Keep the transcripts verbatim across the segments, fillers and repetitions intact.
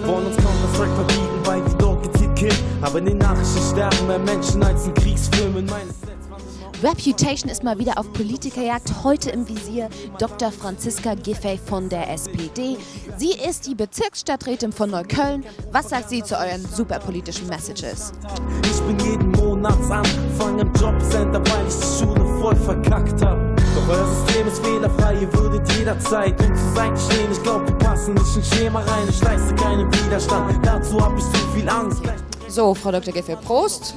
wollen uns Counter-Strike verbieten, weil wir dort gezielt killen. Aber in den Nachrichten sterben mehr Menschen als in Kriegsfilmen. Meines Reputation ist mal wieder auf Politikerjagd. Heute im Visier Doktor Franziska Giffey von der S P D. Sie ist die Bezirksstadträtin von Neukölln. Was sagt sie zu euren superpolitischen Messages? Ich bin jeden Monatsanfang im Jobcenter, weil ich die Schule voll verkackt hab. Doch euer System ist fehlerfrei, ihr würdet jederzeit uns zur Seite stehen. Ich glaub, wir passen nicht in Schema rein, ich leiste keinen Widerstand. Dazu hab ich zu viel Angst. So, Frau Doktor Giffey, Prost.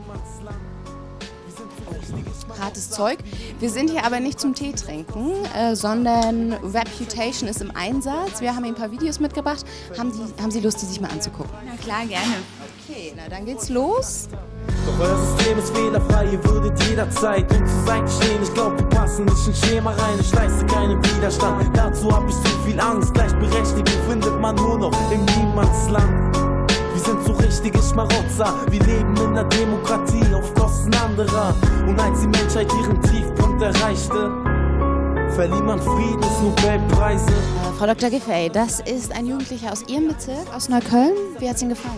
Hartes Zeug. Wir sind hier aber nicht zum Tee trinken, äh, sondern Reputation ist im Einsatz. Wir haben Ihnen ein paar Videos mitgebracht. Haben, die, haben Sie Lust, die sich mal anzugucken? Na klar, gerne. Okay, na dann geht's los. Doch euer System ist fehlerfrei, ihr würdet jederzeit uns zur Seite stehen. Ich glaub, wir passen nicht in Schema rein, ich leiste keinen Widerstand. Dazu hab ich zu viel Angst, Gleichberechtigung findet man nur noch im Niemandsland. Wir sind so richtige Schmarotzer, wir leben in der Demokratie auf Kosten anderer. Und als die Menschheit ihren Tiefpunkt erreichte, verlieh man Friedensnobelpreise. Äh, Frau Doktor Giffey, das ist ein Jugendlicher aus Ihrem Bezirk, aus Neukölln. Wie hat es Ihnen gefallen?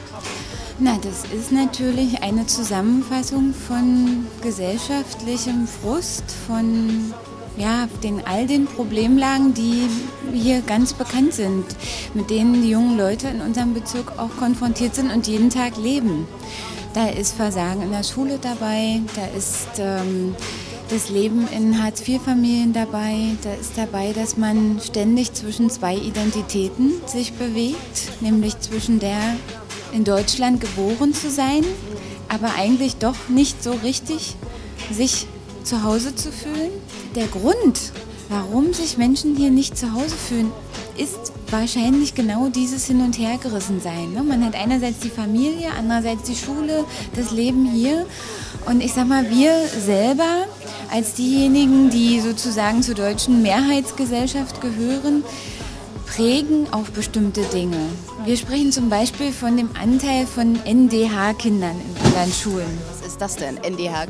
Na, das ist natürlich eine Zusammenfassung von gesellschaftlichem Frust, von ja, den, all den Problemlagen, die hier ganz bekannt sind, mit denen die jungen Leute in unserem Bezirk auch konfrontiert sind und jeden Tag leben. Da ist Versagen in der Schule dabei, da ist ähm, das Leben in Hartz vier Familien dabei, da ist dabei, dass man ständig zwischen zwei Identitäten sich bewegt, nämlich zwischen der in Deutschland geboren zu sein, aber eigentlich doch nicht so richtig sich zu Hause zu fühlen. Der Grund, warum sich Menschen hier nicht zu Hause fühlen, ist wahrscheinlich genau dieses Hin- und Hergerissensein. Man hat einerseits die Familie, andererseits die Schule, das Leben hier. Und ich sag mal, wir selber als diejenigen, die sozusagen zur deutschen Mehrheitsgesellschaft gehören, prägen auf bestimmte Dinge. Wir sprechen zum Beispiel von dem Anteil von N D H-Kindern in unseren Schulen. Was ist das denn, N D H?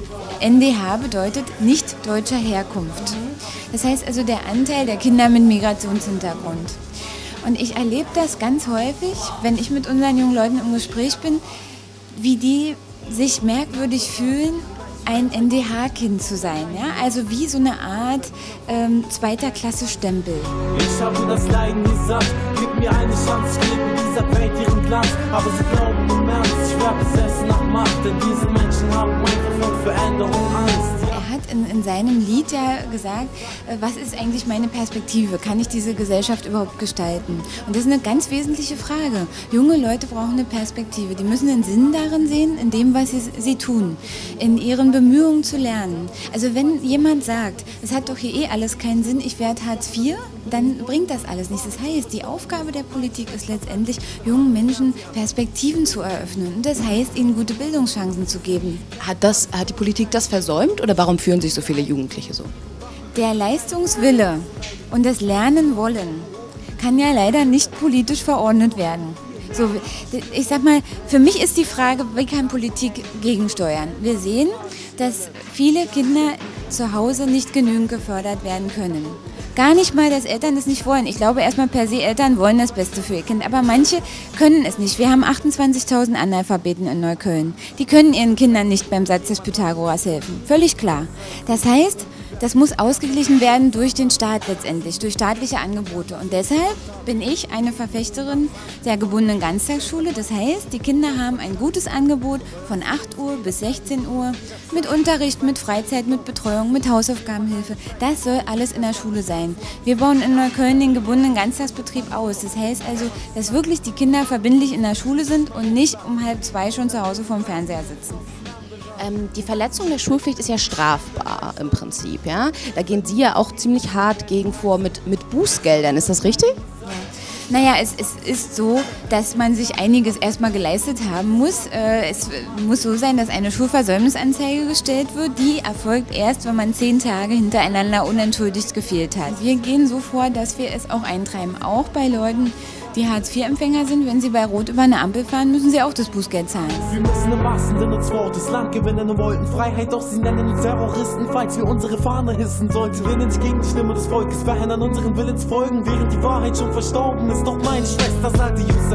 N D H bedeutet nicht deutscher Herkunft. Das heißt also der Anteil der Kinder mit Migrationshintergrund. Und ich erlebe das ganz häufig, wenn ich mit unseren jungen Leuten im Gespräch bin, wie die sich merkwürdig fühlen, ein N D H-Kind zu sein. Ja? Also wie so eine Art ähm, zweiter Klasse Stempel. Ich habe das Leiden gesagt, gib mir eine Chance, ich gebe dieser Welt ihren Glanz. Aber sie glauben im Ernst, ich werde besessen nach Macht, denn diese Menschen haben einfach von Veränderung Angst. Er hat in, in seinem Lied ja gesagt, äh, was ist eigentlich meine Perspektive? Kann ich diese Gesellschaft überhaupt gestalten? Und das ist eine ganz wesentliche Frage. Junge Leute brauchen eine Perspektive. Die müssen einen Sinn darin sehen, in dem, was sie, sie tun, in ihren Bemühungen zu lernen. Also wenn jemand sagt, es hat doch hier eh alles keinen Sinn, ich werde Hartz vier, dann bringt das alles nichts. Das heißt, die Aufgabe der Politik ist letztendlich, jungen Menschen Perspektiven zu eröffnen. Und das heißt, ihnen gute Bildungschancen zu geben. Hat, das, hat die Politik das versäumt oder warum fühlen sich so viele Jugendliche so? Der Leistungswille und das Lernen wollen kann ja leider nicht politisch verordnet werden. So, ich sag mal, für mich ist die Frage, wie kann Politik gegensteuern? Wir sehen, dass viele Kinder zu Hause nicht genügend gefördert werden können. Gar nicht mal, dass Eltern es nicht wollen. Ich glaube erstmal per se, Eltern wollen das Beste für ihr Kind, aber manche können es nicht. Wir haben achtundzwanzigtausend Analphabeten in Neukölln. Die können ihren Kindern nicht beim Satz des Pythagoras helfen. Völlig klar. Das heißt, das muss ausgeglichen werden durch den Staat letztendlich, durch staatliche Angebote. Und deshalb bin ich eine Verfechterin der gebundenen Ganztagsschule. Das heißt, die Kinder haben ein gutes Angebot von acht Uhr bis sechzehn Uhr mit Unterricht, mit Freizeit, mit Betreuung, mit Hausaufgabenhilfe. Das soll alles in der Schule sein. Wir bauen in Neukölln den gebundenen Ganztagsbetrieb aus. Das heißt also, dass wirklich die Kinder verbindlich in der Schule sind und nicht um halb zwei schon zu Hause vorm Fernseher sitzen. Ähm, die Verletzung der Schulpflicht ist ja strafbar im Prinzip, ja? Da gehen Sie ja auch ziemlich hart gegen vor mit, mit Bußgeldern, ist das richtig? Ja. Naja, es, es ist so, dass man sich einiges erstmal geleistet haben muss. Äh, es muss so sein, dass eine Schulversäumnisanzeige gestellt wird. Die erfolgt erst, wenn man zehn Tage hintereinander unentschuldigt gefehlt hat. Wir gehen so vor, dass wir es auch eintreiben, auch bei Leuten, die Hartz vier Empfänger sind. Wenn sie bei Rot über eine Ampel fahren, müssen sie auch das Bußgeld zahlen. Wir müssen im wahrsten Sinne des Wortes Land gewinnen und wollten Freiheit, doch sie nennen uns Terroristen, falls wir unsere Fahne hissen sollten. Wir nicht gegen die Stimme des Volkes, verhindern unseren Willensfolgen, während die Wahrheit schon verstorben ist. Doch meine Schwester sagte,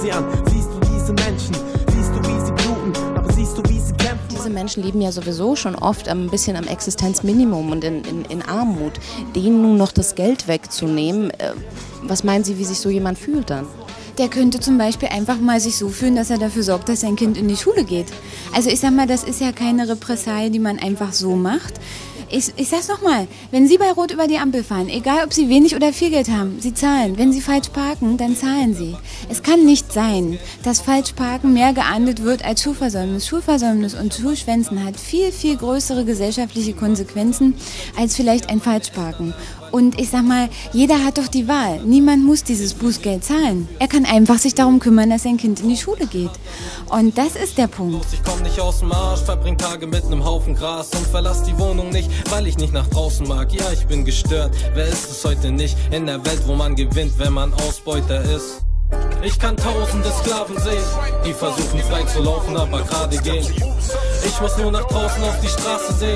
sie an. Siehst du diese Menschen, siehst du wie sie bluten, aber siehst du wie sie kämpfen. Diese Menschen leben ja sowieso schon oft ein bisschen am Existenzminimum und in, in, in Armut. Denen nun noch das Geld wegzunehmen, äh, was meinen Sie, wie sich so jemand fühlt dann? Der könnte zum Beispiel einfach mal sich so fühlen, dass er dafür sorgt, dass sein Kind in die Schule geht. Also ich sag mal, das ist ja keine Repressalie, die man einfach so macht. Ich, ich sag's nochmal, wenn Sie bei Rot über die Ampel fahren, egal ob Sie wenig oder viel Geld haben, Sie zahlen. Wenn Sie falsch parken, dann zahlen Sie. Es kann nicht sein, dass Falschparken mehr geahndet wird als Schulversäumnis. Schulversäumnis und Schulschwänzen hat viel, viel größere gesellschaftliche Konsequenzen als vielleicht ein Falschparken. Und ich sag mal, jeder hat doch die Wahl. Niemand muss dieses Bußgeld zahlen. Er kann einfach sich darum kümmern, dass sein Kind in die Schule geht. Und das ist der Punkt. Ich komm nicht aus dem Arsch, verbring Tage mit nem Haufen Gras und verlass die Wohnung nicht, weil ich nicht nach draußen mag. Ja, ich bin gestört. Wer ist es heute nicht in der Welt, wo man gewinnt, wenn man Ausbeuter ist? Ich kann tausende Sklaven sehen, die versuchen frei zu laufen, aber gerade gehen. Ich muss nur nach draußen auf die Straße sehen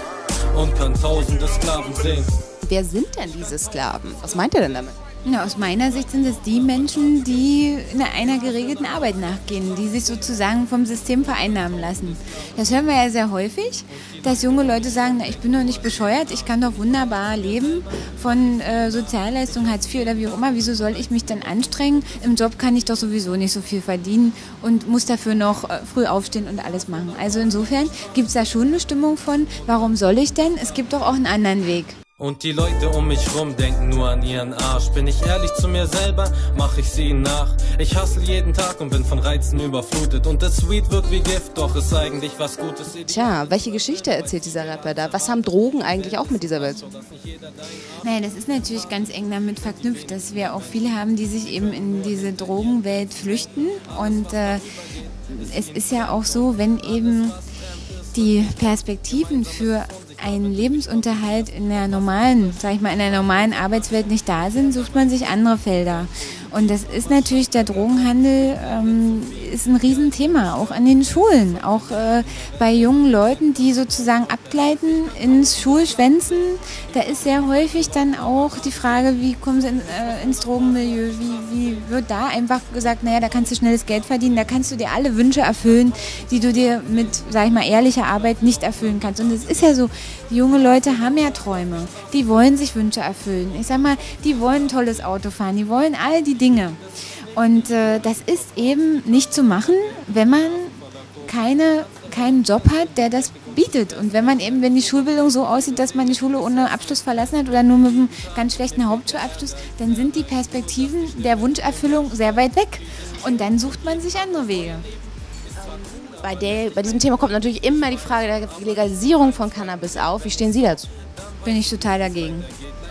und kann tausende Sklaven sehen. Wer sind denn diese Sklaven? Was meint ihr denn damit? Ja, aus meiner Sicht sind es die Menschen, die in einer geregelten Arbeit nachgehen, die sich sozusagen vom System vereinnahmen lassen. Das hören wir ja sehr häufig, dass junge Leute sagen, na, ich bin doch nicht bescheuert, ich kann doch wunderbar leben von äh, Sozialleistung, Hartz vier oder wie auch immer, wieso soll ich mich denn anstrengen? Im Job kann ich doch sowieso nicht so viel verdienen und muss dafür noch äh, früh aufstehen und alles machen. Also insofern gibt es da schon eine Stimmung von, warum soll ich denn? Es gibt doch auch einen anderen Weg. Und die Leute um mich rum denken nur an ihren Arsch. Bin ich ehrlich zu mir selber, mach ich sie nach. Ich hustle jeden Tag und bin von Reizen überflutet. Und das Sweet wirkt wie Gift, doch ist eigentlich was Gutes. Tja, welche Geschichte erzählt dieser Rapper da? Was haben Drogen eigentlich auch mit dieser Welt zu tun? Naja, das ist natürlich ganz eng damit verknüpft, dass wir auch viele haben, die sich eben in diese Drogenwelt flüchten. Und äh, es ist ja auch so, wenn eben die Perspektiven für einen Lebensunterhalt in der normalen, sag ich mal, in der normalen Arbeitswelt nicht da sind, sucht man sich andere Felder. Und das ist natürlich, der Drogenhandel ähm, ist ein Riesenthema, auch an den Schulen, auch äh, bei jungen Leuten, die sozusagen abgleiten ins Schulschwänzen. Da ist sehr häufig dann auch die Frage, wie kommen sie in, äh, ins Drogenmilieu, wie, wie wird da einfach gesagt, naja, da kannst du schnelles Geld verdienen, da kannst du dir alle Wünsche erfüllen, die du dir mit, sag ich mal, ehrlicher Arbeit nicht erfüllen kannst. Und es ist ja so, die junge Leute haben ja Träume, die wollen sich Wünsche erfüllen. Ich sag mal, die wollen ein tolles Auto fahren, die wollen all die Dinge. Und äh, das ist eben nicht zu machen, wenn man keine, keinen Job hat, der das bietet. Und wenn man eben, wenn die Schulbildung so aussieht, dass man die Schule ohne Abschluss verlassen hat oder nur mit einem ganz schlechten Hauptschulabschluss, dann sind die Perspektiven der Wunscherfüllung sehr weit weg. Und dann sucht man sich andere Wege. Bei, der, bei diesem Thema kommt natürlich immer die Frage der Legalisierung von Cannabis auf. Wie stehen Sie dazu? Bin ich total dagegen.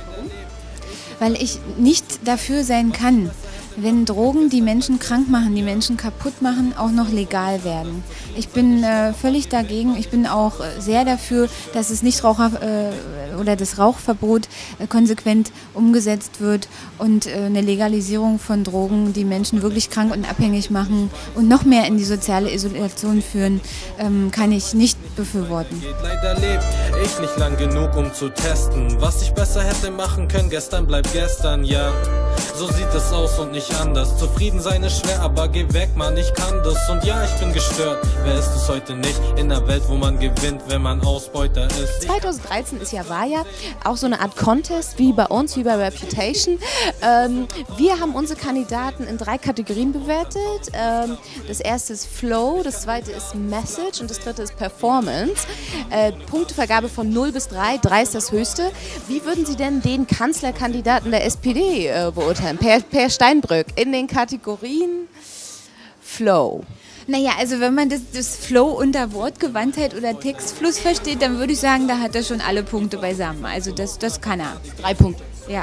Weil ich nicht dafür sein kann, wenn Drogen, die Menschen krank machen, die Menschen kaputt machen, auch noch legal werden. Ich bin äh, völlig dagegen. Ich bin auch äh, sehr dafür, dass es Nichtraucher äh, oder das Rauchverbot äh, konsequent umgesetzt wird und äh, eine Legalisierung von Drogen, die Menschen wirklich krank und abhängig machen und noch mehr in die soziale Isolation führen, ähm, kann ich nicht befürworten. Leider lebe ich nicht lang genug, um zu testen, was ich besser hätte machen können. Gestern bleibt gestern, ja. So sieht es aus und nicht anders. Zufrieden sein ist schwer, aber geh weg, Mann, ich kann das. Und ja, ich bin gestört. Wer ist es heute nicht in der Welt, wo man gewinnt, wenn man Ausbeuter ist? zweitausenddreizehn ist ja, war ja auch so eine Art Contest, wie bei uns, wie bei Reputation. Ähm, wir haben unsere Kandidaten in drei Kategorien bewertet. Ähm, das erste ist Flow, das zweite ist Message und das dritte ist Performance. Äh, Punktevergabe von null bis drei, drei ist das höchste. Wie würden Sie denn den Kanzlerkandidaten der S P D äh, beurteilen? Per, Per Steinbrück in den Kategorien Flow. Naja, also wenn man das, das Flow unter Wortgewandtheit oder Textfluss versteht, dann würde ich sagen, da hat er schon alle Punkte beisammen. Also das, das kann er. Drei Punkte. Ja.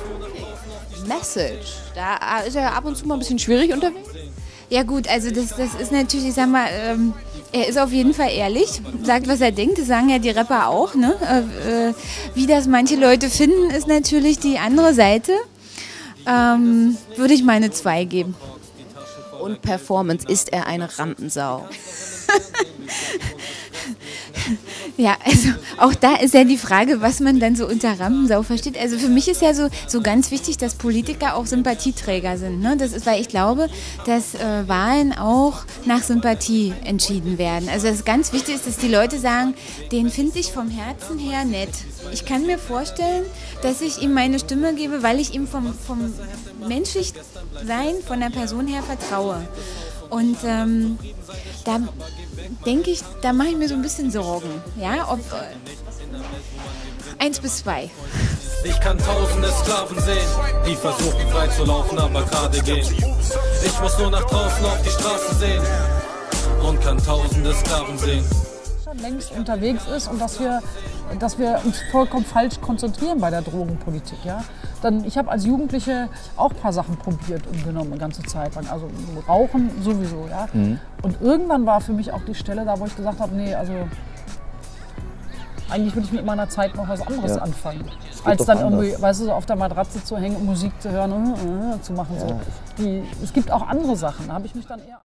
Message, da ist er ab und zu mal ein bisschen schwierig unterwegs. Ja gut, also das, das ist natürlich, ich sag mal, ähm, er ist auf jeden Fall ehrlich, sagt, was er denkt, das sagen ja die Rapper auch, ne? Äh, äh, wie das manche Leute finden, ist natürlich die andere Seite. Ähm, würde ich mal eine zwei geben. Und Performance, ist er eine Rampensau? Ja, also auch da ist ja die Frage, was man dann so unter Rampensau versteht. Also für mich ist ja so, so ganz wichtig, dass Politiker auch Sympathieträger sind. Ne? Das ist, weil ich glaube, dass äh, Wahlen auch nach Sympathie entschieden werden. Also das ganz wichtig ist, dass die Leute sagen, den finde ich vom Herzen her nett. Ich kann mir vorstellen, dass ich ihm meine Stimme gebe, weil ich ihm vom, vom Menschlichsein, von der Person her vertraue. Und ähm, da denke ich, da mache ich mir so ein bisschen Sorgen. Ja, ob äh, eins bis zwei. Ich kann tausende Sklaven sehen, die versuchen frei zu laufen, aber gerade gehen. Ich muss nur nach draußen auf die Straße sehen und kann tausende Sklaven sehen. Schon längst unterwegs ist und dass wir, dass wir uns vollkommen falsch konzentrieren bei der Drogenpolitik. Ja? Dann, ich habe als Jugendliche auch ein paar Sachen probiert und genommen, eine ganze Zeit lang. Also Rauchen sowieso. Ja? Mhm. Und irgendwann war für mich auch die Stelle da, wo ich gesagt habe, nee, also eigentlich würde ich mit meiner Zeit noch was anderes ja. anfangen. Als dann anders. irgendwie, weißt du, so auf der Matratze zu hängen und Musik zu hören und äh, äh, zu machen. Ja. So. Die, es gibt auch andere Sachen, da habe ich mich dann eher...